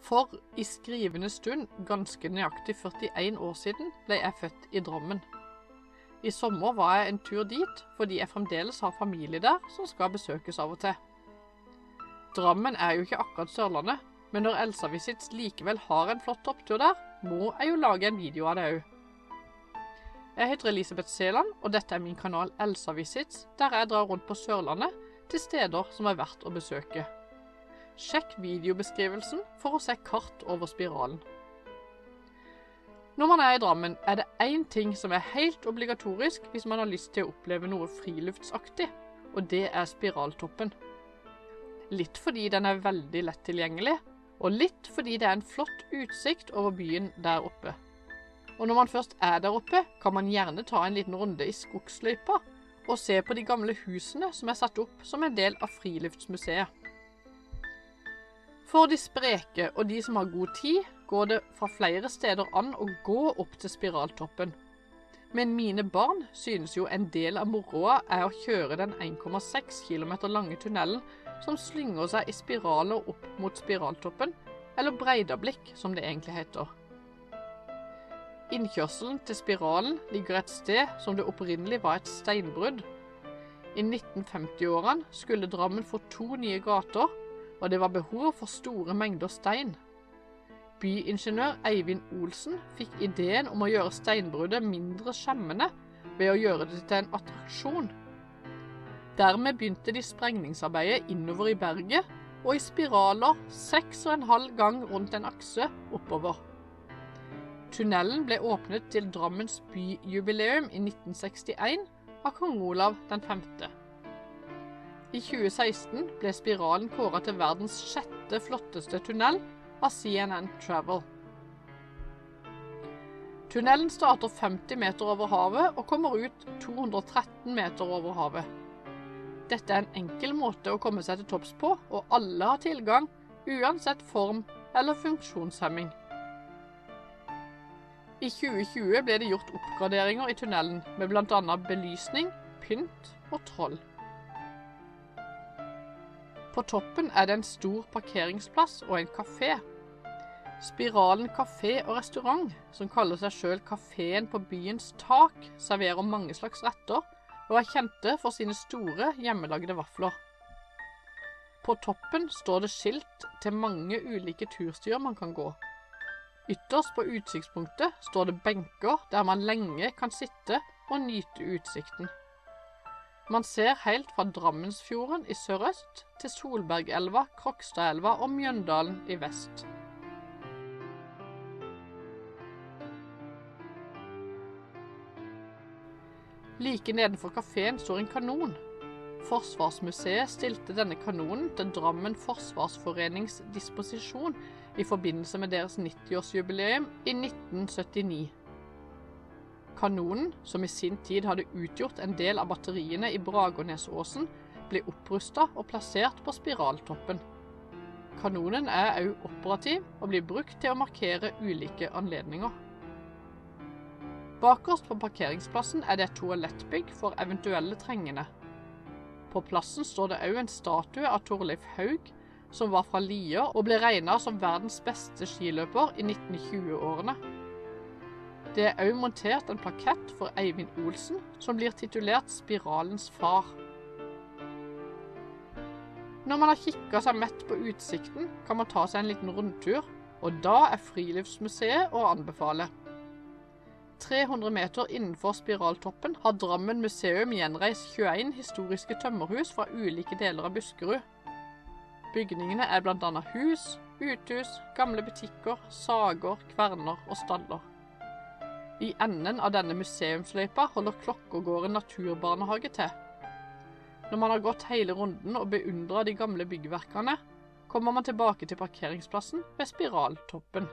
For i skrivende stund, ganske nøyaktig 41 år siden, ble jeg født i Drammen. I sommer var jeg en tur dit, fordi jeg fremdeles har familie der som skal besøkes av og til. Drammen er jo ikke akkurat Sørlandet, men når Elsa Visits likevel har en flott opptur der, må jeg jo lage en video av det også. Jeg heter Elisabeth Seland, og dette er min kanal Elsa Visits, der jeg drar rundt på Sørlandet til steder som er verdt å besøke. Sjekk videobeskrivelsen for å se kart over spiralen. Når man er i Drammen, er det én ting som er helt obligatorisk hvis man har lyst til å oppleve noe friluftsaktig, og det er Spiraltoppen. Litt fordi den er veldig lett tilgjengelig, og litt fordi det er en flott utsikt over byen der oppe. Og når man først er der oppe, kan man gjerne ta en liten runde i skogsløypa og se på de gamle husene som er satt opp som en del av Friluftsmuseet. For de spreke og de som har god tid, går det fra flere steder an å gå opp til Spiraltoppen. Men mine barn synes jo en del av moroa er å kjøre den 1,6 km lange tunnelen som slynger seg i spiraler opp mot Spiraltoppen, eller Breidablikk som det egentlig heter. Innkjørselen til spiralen ligger et sted som det opprinnelig var et steinbrudd. I 1950-årene skulle Drammen få 2 nye gater, og det var behov for store mengder stein. Byingeniør Eivind Olsen fikk ideen om å gjøre steinbruddet mindre skjemmende ved å gjøre det til en attraksjon. Dermed begynte de sprengningsarbeidet innover i berget, og i spiraler 6,5 gang rundt en akse oppover. Tunnelen ble åpnet til Drammens byjubileum i 1961 av kong Olav den 5. I 2016 ble spiralen kåret til verdens 6. flotteste tunnel av CNN Travel. Tunnelen starter 50 meter over havet og kommer ut 213 meter over havet. Dette er en enkel måte å komme seg til topps på, og alle har tilgang, uansett form eller funksjonshemming. I 2020 ble det gjort oppgraderinger i tunnelen, med blant annet belysning, pynt og troll. På toppen er det en stor parkeringsplass og en kafé. Spiralen kafé og restaurant, som kaller seg selv kaféen på byens tak, serverer mange slags retter, og er kjente for sine store hjemmelagde vafler. På toppen står det skilt til mange ulike turstier man kan gå. Ytterst på utsiktspunktet står det benker der man lenge kan sitte og nyte utsikten. Man ser helt fra Drammensfjorden i sørøst til Solbergelva, Krokstadelva og Mjøndalen i vest. Like nedenfor kaféen står en kanon. Forsvarsmuseet stilte denne kanonen til Drammen Forsvarsforenings disposisjon i forbindelse med deres 90-årsjubileum i 1979. Kanonen, som i sin tid hadde utgjort en del av batteriene i Bragernesåsen, ble opprustet og plassert på Spiraltoppen. Kanonen er også operativ og blir brukt til å markere ulike anledninger. Bakerst på parkeringsplassen er det et toalettbygg for eventuelle trengende. På plassen står det også en statue av Torleif Haug, som var fra Lier og ble regnet som verdens beste skiløper i 1920-årene. Det er også montert en plakett for Eivind Olsen, som blir titulert Spiralens far. Når man har kikket seg mett på utsikten, kan man ta seg en liten rundtur, og da er Friluftsmuseet å anbefale. 300 meter innenfor Spiraltoppen har Drammen museum gjenreist 21 historiske tømmerhus fra ulike deler av Buskerud. Bygningene er blant annet hus, uthus, gamle butikker, sager, kverner og staller. I enden av denne museumsløypa holder Klokkergården naturbarnehage til. Når man har gått hele runden og beundret de gamle byggverkene, kommer man tilbake til parkeringsplassen ved Spiraltoppen.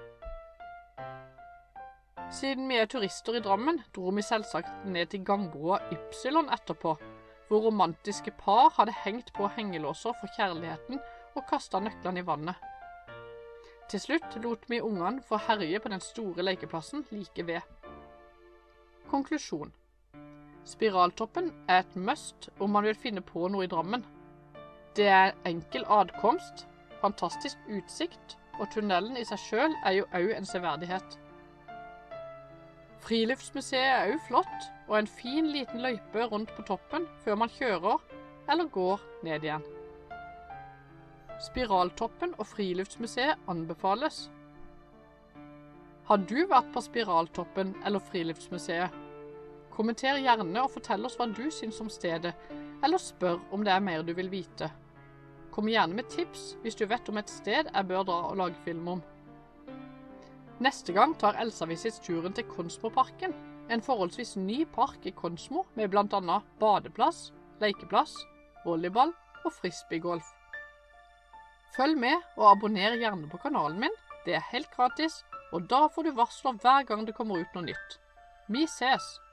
Siden vi er turister i Drammen, dro vi selvsagt ned til gangbroa Ypsilon etterpå, hvor romantiske par hadde hengt på hengelåser for kjærligheten og kastet nøklene i vannet. Til slutt lot vi ungene få herje på den store lekeplassen like ved. Konklusjon. Spiraltoppen er et must om man vil finne på noe i Drammen. Det er enkel adkomst, fantastisk utsikt og tunnelen i seg selv er jo også en severdighet. Friluftsmuseet er også flott, og en fin liten løype rundt på toppen før man kjører eller går ned igjen. Spiraltoppen og Friluftsmuseet anbefales. Har du vært på Spiraltoppen eller Friluftsmuseet? Kommenter gjerne og fortell oss hva du syns om stedet, eller spør om det er mer du vil vite. Kom gjerne med tips hvis du vet om et sted jeg bør dra og lage film om. Neste gang tar Elsa Visit turen til Konsmoparken, en forholdsvis ny park i Konsmo med blant annet badeplass, lekeplass, volleyball og frisbeegolf. Følg med og abonner gjerne på kanalen min, det er helt gratis, og da får du varsler hver gang det kommer ut noe nytt. Vi ses!